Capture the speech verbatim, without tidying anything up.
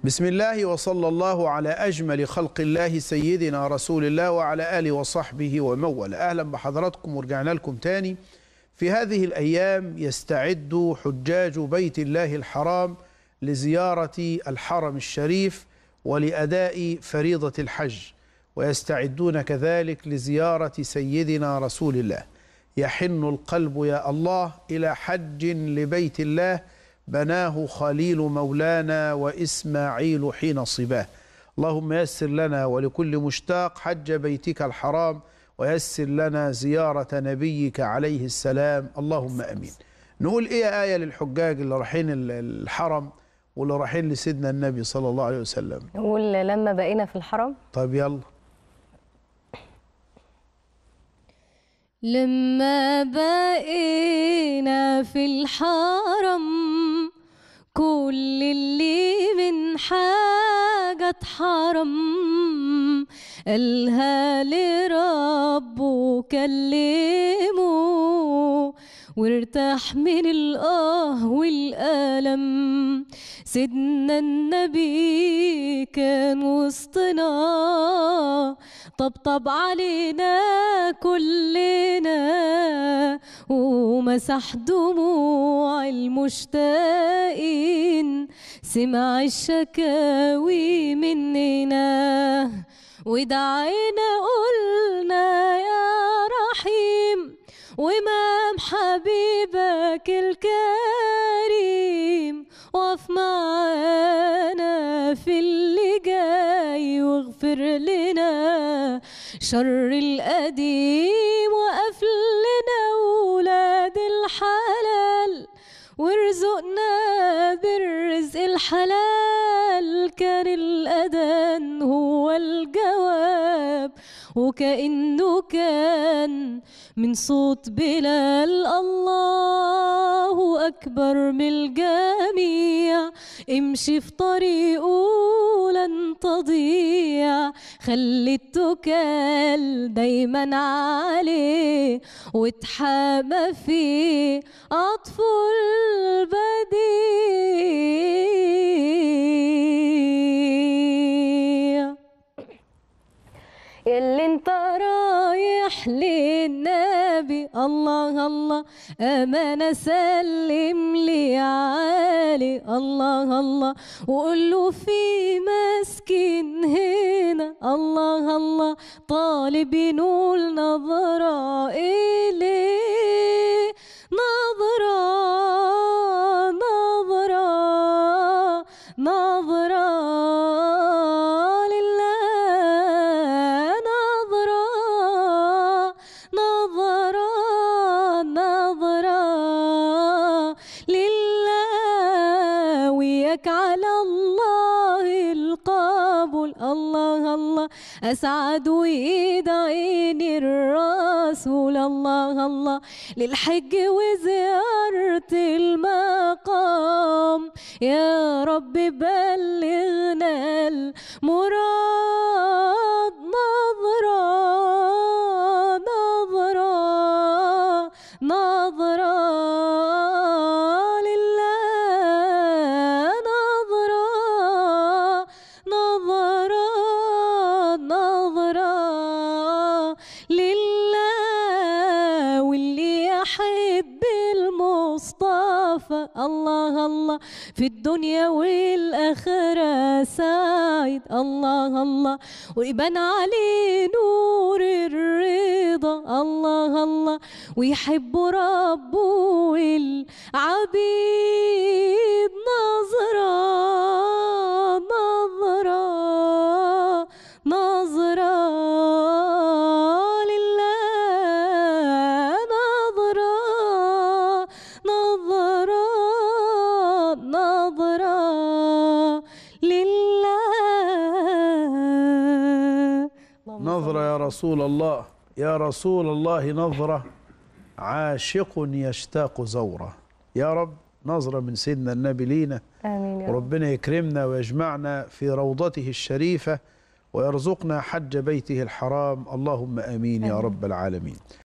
بسم الله وصلى الله على أجمل خلق الله سيدنا رسول الله وعلى آله وصحبه ومن والاه. أهلا بحضراتكم ورجعنا لكم تاني. في هذه الأيام يستعد حجاج بيت الله الحرام لزيارة الحرم الشريف ولأداء فريضة الحج، ويستعدون كذلك لزيارة سيدنا رسول الله. يحن القلب يا الله إلى حج لبيت الله بناه خليل مولانا وإسماعيل حين صباه. اللهم يسر لنا ولكل مشتاق حج بيتك الحرام، ويسر لنا زيارة نبيك عليه السلام، اللهم أمين. نقول إيه آية للحجاج اللي رايحين الحرم واللي رايحين لسيدنا النبي صلى الله عليه وسلم؟ نقول لما بقينا في الحرم. طيب يلا. لما بقينا في الحرم كل اللي من حاجة اتحرم قالها لربه كلمه وارتاح من الآه والألم. سيدنا النبي كان وسطنا طبطب علينا كلنا ومسح دموع المشتاقين، سمع الشكاوي مننا ودعينا قلنا يا رحيم وإمام حبيبك الكريم وقف معانا في اللي جاي واغفر لنا شر القديم وقف لنا ولاد الحلال وارزقنا بالرزق الحلال. كان الأذان هو الجواب وكأنه كان من صوت بلال الله أكبر من الجميع. امشي في طريقه لن تضيع، خلي التكال دايما عليه واتحامى فيه عطف البديع. اللي انت رايح للنبي الله الله أمانة سلم لي علي الله الله وقول له في مسكين هنا الله الله طالب ينول نظرة إليه نظرة نظرة نظرة على الله القبول الله الله أسعد ويدعيني الرسول الله الله للحج وزيارة المقام. يا رب بلغنا المراد نظرة نظرة نظرة حب المصطفى الله الله في الدنيا والآخرة سعيد الله الله ويبان عليه نور الرضا الله الله ويحب ربه والعبيد نظرة نظرة نظرة نظرة يا رسول الله يا رسول الله نظرة عاشق يشتاق زورة. يا رب نظرة من سيدنا النبي لينا، آمين يا رب. وربنا يكرمنا ويجمعنا في روضته الشريفة ويرزقنا حج بيته الحرام، اللهم آمين يا رب العالمين.